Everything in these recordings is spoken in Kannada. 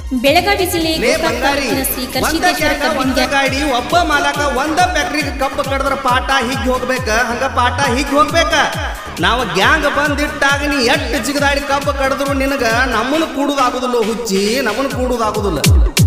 ಬೆಳಗಾವಿ ಜಿಲ್ಲೆ ಗಾಡಿ ಒಬ್ಬ ಮಾಲಕ ಒಂದ ಫ್ಯಾಕ್ಟ್ರಿಗೆ ಕಬ್ಬು ಕಡದ್ರ ಪಾಠ ಹೀಗೆ ಹೋಗ್ಬೇಕ ಹಂಗ ಪಾಠ ಹೀಗೆ ಹೋಗ್ಬೇಕ ನಾವು ಗ್ಯಾಂಗ್ ಬಂದಿಟ್ಟಾಗ ನೀ ಎಟ್ಟು ಜಿಗದಾಡಿ ಕಬ್ಬು ಕಡದ್ರು ನಿನಗ ನಮ್ಮನ್ನು ಕೂಡುದಾಗುದಿಲ್ಲ ಹುಚ್ಚಿ ನಮ್ಮನ್ನು ಕೂಡುದಾಗುದಿಲ್ಲ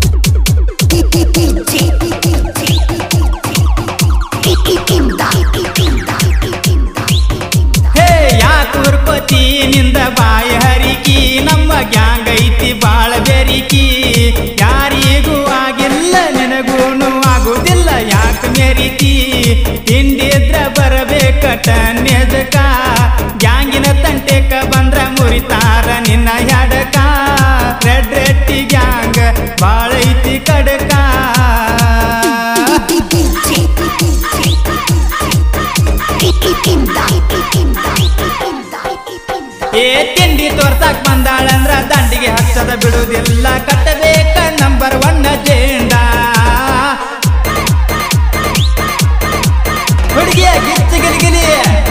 ಹೇ ಯಾಕೆ ಹುರ್ಕೋತಿ ನಿಂದ ಬಾಯಿ ಹರಿಕಿ ನಮ್ಮ ಗ್ಯಾಂಗ್ ಐತಿ ಬಾಳ ಬೆರಿಕಿ ಯಾರಿಗೂ ಆಗಿಲ್ಲ ನಿನಗೂನು ಆಗುದಿಲ್ಲ ಯಾಕೆ ಮೆರಿತಿ ತಿಂಡಿದ್ರ ಬರಬೇಕ ಟನ್ನೆದಕ ಗ್ಯಾಂಗಿನ ತಂಟೆಕ ಬಂದ್ರ ಮುರಿತಾರ ನಿನ್ನ ಹಡಕ ರೆಡ್ ರೆಟ್ಟಿ ಗ್ಯಾಂಗ್ ಬಾಳ ಐತಿ ಕಡಕ ಏ ತಿಂಡಿ ತೋರ್ಸಾಕ್ ಬಂದಾಳಂದ್ರ ದಂಡಿಗೆ ಹಚ್ಚದ ಬಿಡುವುದಿಲ್ಲ ಕಟ್ಟಬೇಕ ನಂಬರ್ 1 ಅಜೆಂಡಾ ಹುಡುಗಿಯ ಗಿಚ್ಚ ಗಿಲಿಗಿಲಿ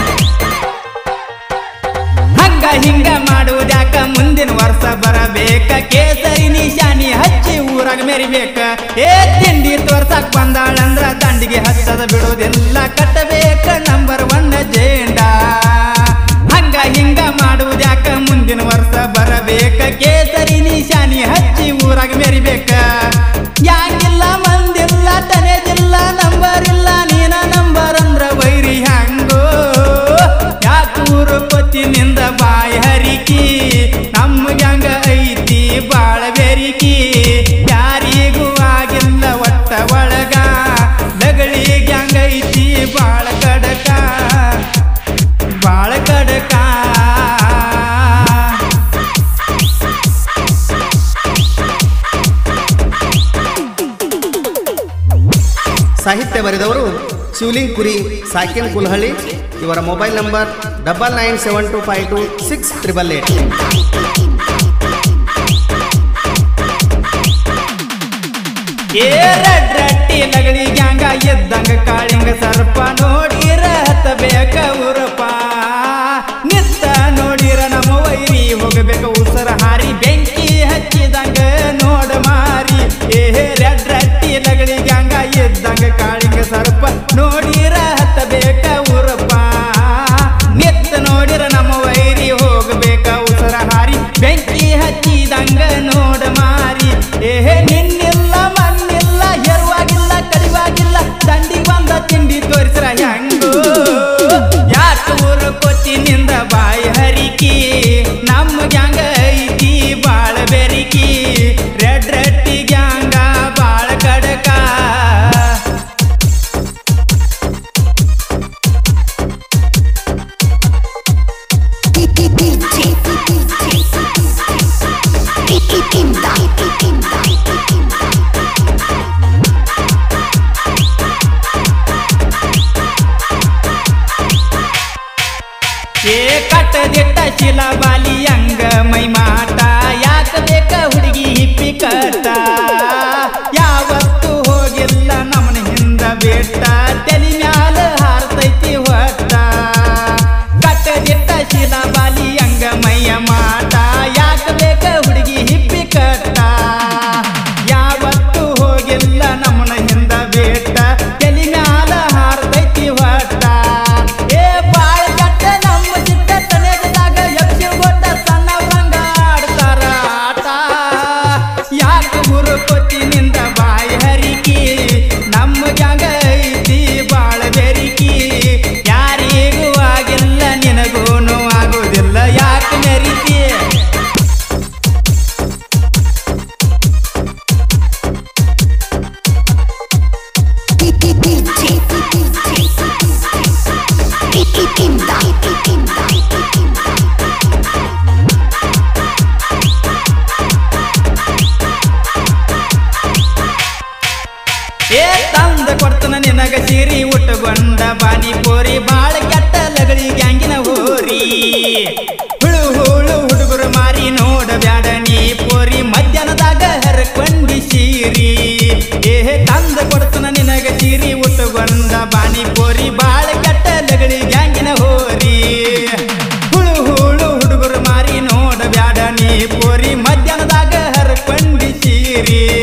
ಹಂಗ ಹಿಂಗ ಮಾಡುವುದ್ಯಾಕ ಮುಂದಿನ ವರ್ಷ ಬರಬೇಕ ಕೇಸರಿ ನಿಶಾನಿ ಹಚ್ಚಿ ಊರಾಗ ಮೆರಿಬೇಕ ಏ ತಿಂಡಿ ತೋರ್ಸಾಕ್ ಬಂದಾಳಂದ್ರ ದಂಡಿಗೆ ಹಚ್ಚದ ಬಿಡುವುದಿಲ್ಲ ಕಟ್ಟಬೇಕ ನಂಬರ್ 1 ಅಜೆಂಡಾ ಹಂಗ ಹಿಂಗ ಮಾಡುವುದ್ಯಾಕ ಮುಂದಿನ ವರ್ಷ ಬರಬೇಕ ಕೇಸರಿ ನಿಶಾನಿ ಹಚ್ಚಿ ಊರಾಗ ಮೆರಿಬೇಕ ಯಾಂಗಿಲ್ಲ ಮಂದಿಲ್ಲ ತನೆದಿಲ್ಲ ನಂಬರ್ ಇಲ್ಲ ನೀನ ನಂಬರ್ ಅಂದ್ರ ವೈರಿ ಹಂಗೋ ಯಾಕೂರು ಕೊತ್ತಿನಿಂದ ಬಾಯಿ ಹರಿಕಿ ನಮ್ಮ ಗ್ಯಾಂಗ ಐತಿ ಬಾಳ ಬೆರಿಕಿ ಯಾರಿಗೂ ಆಗಿಲ್ಲ ಒಟ್ಟ ಒಳಗ ಲಗಳಿ ಗ್ಯಾಂಗ ಐತಿ ಬಾಳ ಕಡಕ ಬಾಳ ಕಡಕ ಸಾಹಿತ್ಯ ಬರೆದವರು ಶಿವಲಿಂಗ್ ಕುರಿ ಸಾಕಿನ್ ಕುಲಹಳ್ಳಿ ಇವರ ಮೊಬೈಲ್ ನಂಬರ್ 99725268 ಏ ರೆಡ್ ರಟ್ಟಿ ಲಗಳಿ ಗ್ಯಾಂಗ ಎದ್ದಂಗ ಕಾಳಿಂಗ ಸರ್ಪ ನೋಡಿರ ಹತ್ತಬೇಕ ಉರಪ ನಿತ್ತ ನೋಡಿರ ನಮ್ಮ ವೈರಿ ಹೋಗಬೇಕ ಉಸರ ಹಾರಿ ಬೆಂಕಿ ಹಚ್ಚಿದಂಗ ನೋಡ ಮಾರಿ ಏ ರೆಡ್ ರಟ್ಟಿ ಲಗಳಿ ಗ್ಯಾಂಗ ಎದ್ದಂಗ ಕಾಳಿಂಗ ಸರ್ಪ ನೋಡಿರ ಹತ್ತಬೇಕ ಉರಪ ನಿತ್ತ ನೋಡಿರ ನಮ್ಮ ವೈರಿ ಹೋಗಬೇಕ ಉಸರ ಹಾರಿ ಬೆಂಕಿ ಹಚ್ಚಿದಂಗ ನೋಡ ಮಾರಿ ಏ ನಿನ್ನಿಲ್ಲ ಮಣ್ಣಿಲ್ಲ ಹೆರುವಾಗಿಲ್ಲ ಕಡಿವಾಗಿಲ್ಲ ದಂಡಿ ಬಂದ ತಿಂಡಿ ತೋರಿಸ್ರ ಹೆಂಗೋ ಯಾಕೆ ಊರು ಕೊತ್ತಿನಿಂದ ಬಾಯಿ ಹರಿಕಿ ನಮ್ಮ ಗ್ಯಾಂಗ ಐತಿ ಬಾಳ ಬೆರಿಕಿ ರೆಡ್ ರಟ್ಟಿ ಗ್ಯಾಂಗ ಬಾಳ ಕಡಕ ಏ ಕಟ್ಟದಿಟ್ಟ ಶಿಲಾಬಾಲಿ ಅಂಗ ಮೈ ಮಾಟ ಯಾಕ ಬೇಕ ಹುಡುಗಿ ಹಿಪ್ಪಿ ಕಟ್ಟ ಯಾವತ್ತು ಹೋಗಿಲ್ಲ ನಮ್ಮನ ಹಿಂದ ಬೆಟ್ಟ ತಲಿ ಮ್ಯಾಲ ಹಾರ್ತೈತಿ ಹೊಟ್ಟ ಕಟ್ಟದಿಟ್ಟ ಶಿಲಾಬಾಲಿ ಅಂಗ ಮೈಯ ಮಾಟ ಯಾಕ ಬೇಕ ಹುಡುಗಿ ಹಿಪ್ಪಿ ಕಟ್ಟ ಯಾವತ್ತು ಹೋಗಿಲ್ಲ ನಮ್ಮನ ಹಿಂದ ಬೆಟ್ಟ ತಲಿ ಮ್ಯಾಲ ಹಾರ್ತೈತಿ ಹೊಟ್ಟ ಏ ಬಾಳ ಕಟ್ಟ ನಮ್ಮ ಚಿಟ್ಟ ತನೆಗದಾಗ ಎಪ್ಸಿ ಗೊಟ್ಟ ಸಣ್ಣ ಬಂಗ ಆಡ್ತಾರ ಆಟ ಯಾಕ ಗುರು ಕೊತ್ತಿನಿಂದ ಬಾಯಿ ಹರಿಕಿ ನಮ್ಮ ಗ್ಯಾಂಗ ಐತಿ ಬಾಳ ಬೆರಿಕಿ ಯಾರಿಗೂ ಆಗಿಲ್ಲ ನಿನಗೂನು ಆಗುದಿಲ್ಲ ಯಾಕೆ ಮೆರಿತಿ ಏ ತಂದ ಕೊಡ್ತನ ನಿನಗ ಸೀರಿ ಉಟ್ಟುಕೊಂಡ ಬಾನಿ ಪೋರಿ ಬಾಳ ಕೆಟ್ಟ ಲಗಳಿ ಗ್ಯಾಂಗಿನ ಹೋರಿ ಹುಳು ಹುಳು ಹುಡುಗರು ಮಾರಿ ನೋಡ ಬ್ಯಾಡ ನೀ ಪೋರಿ ಮಧ್ಯಾಹ್ನದಾಗ ಹರಕೊಂಡಿ ಸೀರಿ ಏ ತಂದ ಕೊಡ್ತನ ನಿನಗ ಸೀರಿ ಉಟ್ಟುಕೊಂಡ ಬಾನಿ ಪೋರಿ ಬಾಳ ಕೆಟ್ಟ ಲಗಳಿ ಗ್ಯಾಂಗಿನ ಹೋರಿ ಹುಳು ಹುಳು ಹುಡುಗರು ಮಾರಿ ನೋಡ ಬ್ಯಾಡ ನೀ ಪೋರಿ ಮಧ್ಯಾಹ್ನದಾಗ ಹರಕೊಂಡಿ ಸೀರಿ ಹೋಗಿರಿ